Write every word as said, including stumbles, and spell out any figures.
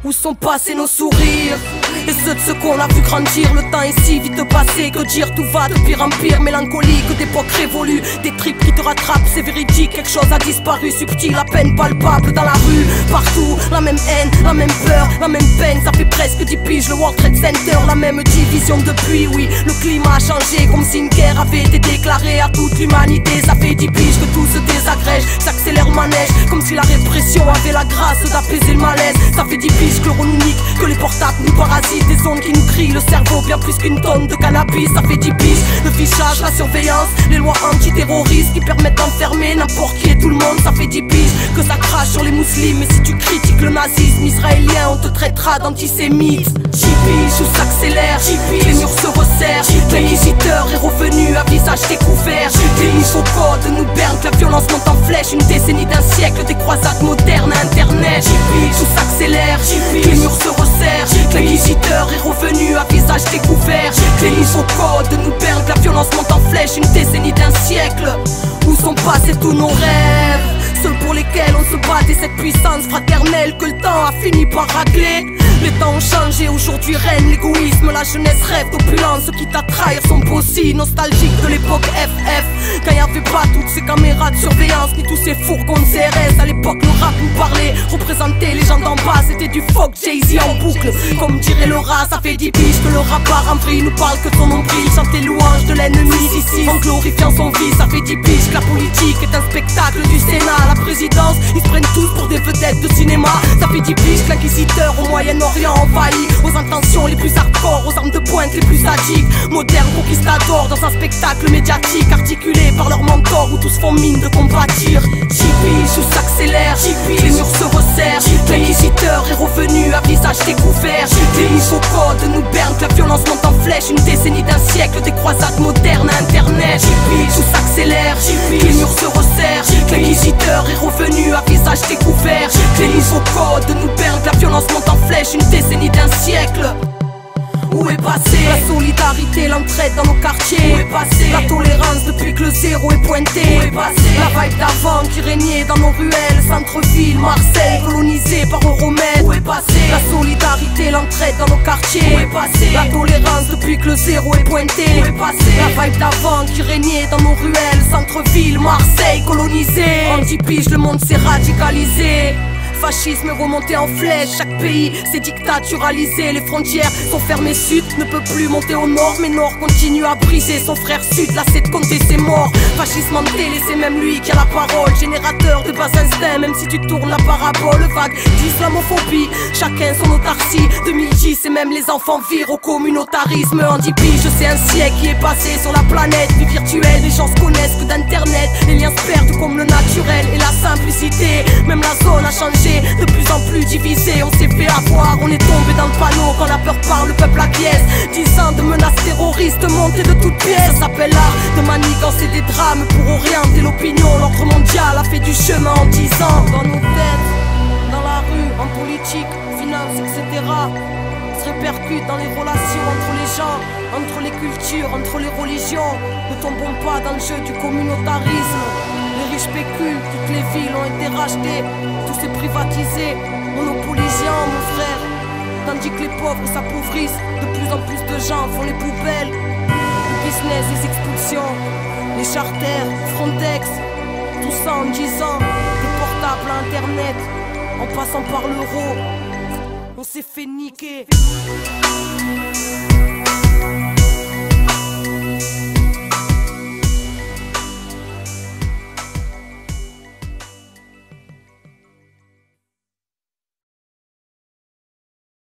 Où sont passés nos sourires et ceux de ceux qu'on a vu grandir? Le temps est si vite passé, que dire, tout va de pire en pire. Mélancolique d'époque révolue, des tripes qui te rattrapent, c'est véridique. Quelque chose a disparu, subtil, à peine palpable dans la rue. Partout, la même haine, la même peur, la même peine. Ça fait presque dix piges, le World Trade Center, la même division depuis. Oui, le climat a changé, comme si une guerre avait été déclarée à toute l'humanité. Ça fait dix piges que tout se désagrège, s'accélère le manège, comme si la répression avait la grâce d'apaiser le malaise. Ça fait dix piges que l'on nous nique, que les portables nous parasitent, des ondes qui nous crient le cerveau bien plus qu'une tonne de cannabis. Ça fait dix piges, le fichage, la surveillance, les lois antiterroristes qui permettent d'enfermer n'importe qui et tout le monde. Ça fait dix piges que ça crache sur les musulmans, et si tu critiques le nazisme israélien, on te traitera d'antisémite. dix piges où s'accélère, les murs se resserrent, l'inquisiteur est revenu à visage découvert. Les nouveaux codes nous bernent, que la violence monte en flèche, une décennie d'un siècle, des croisades modernes à internet. dix piges où s'accélère, les murs se resserrent, l'inquisiteur est revenu à visage découvert. Les nouveaux codes nous bernent, que la violence monte en flèche, une décennie d'un siècle. Où sont passés tous nos rêves, ceux pour lesquels on se battait, cette puissance fraternelle que le temps a fini par racler. Les temps ont changé, aujourd'hui règne l'égoïsme, la jeunesse rêve d'opulence, ceux qui t'attrahent sont aussi nostalgiques de l'époque F F, quand y avait pas toutes ces caméras de surveillance, ni tous ces fourgons de C R S. À l'époque le rap nous parlait, représentait les gens d'en bas, c'était du folk Jay-Z en boucle. Comme dirait Laura, ça fait dix piges que le rappeur en vrille nous parle que de son nombril, chante les louanges de l'ennemi ici, en glorifiant son vice. Ça fait dix piges que la politique est un spectacle du Sénat, la présidence, ils se prennent tous pour des vedettes de cinéma. Ça fait dix piges que l'inquisiteur au Moyen-Orient envahi, aux intentions les plus hardcore, aux armes de pointe les plus sadiques, modernes conquistadors dans un spectacle médiatique articulé par leurs mentors où tous font mine de compatir. dix piges où s'accélère, les murs se resserrent, l'inquisiteur est revenu à visage découvert. Les nouveaux codes nous bernent, que la violence monte en flèche, une décennie d'un siècle, des croisades modernes à internet. dix piges où s'accélère, les murs se resserrent, l'inquisiteur est revenu à visage découvert. Les nouveaux codes nous bernent, que la violence monte en flèche, une décennie d'un siècle. Où est passée la solidarité, l'entraide dans nos quartiers? Où est passée la tolérance depuis que le zéro est pointé? Où est passée la vibe d'avant qui régnait dans nos ruelles, centre-ville, Marseille, colonisée par Euromède? Où est passée la solidarité, l'entraide dans nos quartiers? Où est passée la tolérance depuis que le zéro est pointé? Où est passée la vibe d'avant qui régnait dans nos ruelles, centre-ville, Marseille, colonisée? En dix piges le monde s'est radicalisé, fascisme est remonté en flèche, chaque pays s'est dictaturalisé, les frontières sont fermées, sud ne peut plus monter au nord, mais nord continue à briser son frère sud, lassé de compter ses morts. Fascisme en télé, c'est même lui qui a la parole, générateur de bas instincts, même si tu tournes la parabole, vague d'islamophobie, chacun son autarcie. Deux mille dix et même les enfants virent au communautarisme. En dix piges, c'est un siècle qui est passé sur la planète, vie virtuelle, les gens se connaissent que d'internet, les liens se perdent comme le naturel et la simplicité, même la zone a changé, de plus en plus divisé, on s'est fait avoir, on est tombé dans le panneau quand la peur parle, le peuple acquiesce. Dix ans de menaces terroristes montées de toutes pièces, ça s'appelle l'art de manigancer des drames pour orienter l'opinion. L'ordre mondial a fait du chemin en dix ans. Dans nos têtes, dans la rue, en politique, finance, et cetera, se répercute dans les relations entre les gens, entre les cultures, entre les religions. Ne tombons pas dans le jeu du communautarisme. Les riches spéculent, toutes les villes ont été rachetées, tout s'est privatisé, monopolisant mon frère. Tandis que les pauvres s'appauvrissent, de plus en plus de gens font les poubelles. Le business, les expulsions, les charters, Frontex, tout ça en dix ans, des portables à internet, en passant par l'euro, on s'est fait niquer.